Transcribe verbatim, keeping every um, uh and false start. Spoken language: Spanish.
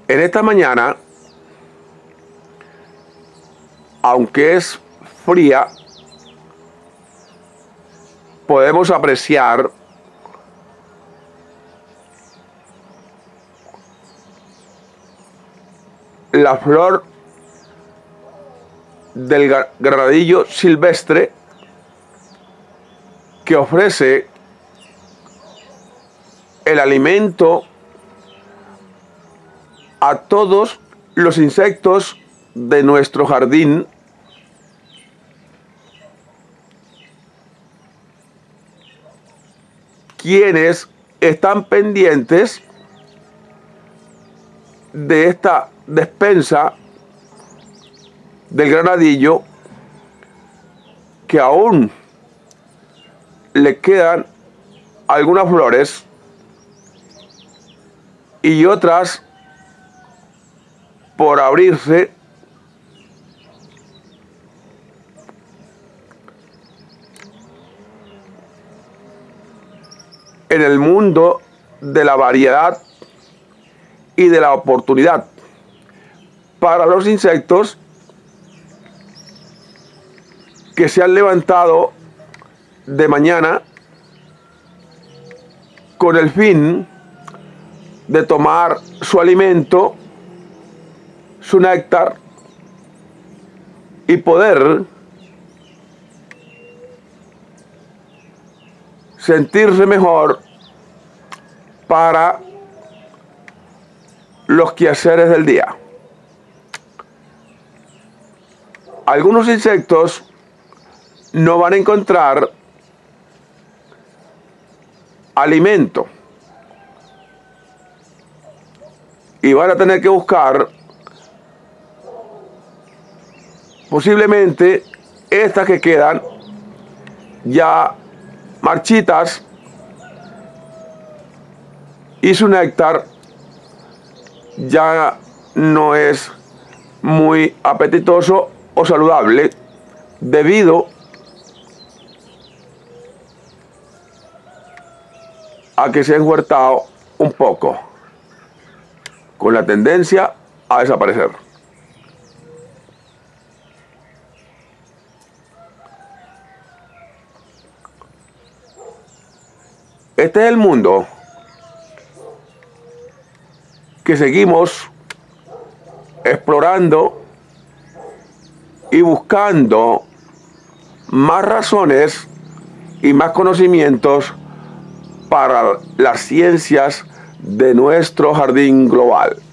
En esta mañana, aunque es fría, podemos apreciar la flor del granadillo silvestre que ofrece el alimento a todos los insectos de nuestro jardín, quienes están pendientes de esta despensa del granadillo, que aún le quedan algunas flores y otras por abrirse, en el mundo de la variedad y de la oportunidad para los insectos que se han levantado de mañana con el fin de tomar su alimento, su néctar, y poder sentirse mejor para los quehaceres del día. Algunos insectos no van a encontrar alimento y van a tener que buscar posiblemente estas que quedan ya marchitas y su néctar ya no es muy apetitoso o saludable debido a que se ha enhuertado un poco, con la tendencia a desaparecer. Este es el mundo que seguimos explorando y buscando más razones y más conocimientos para las ciencias de nuestro jardín global.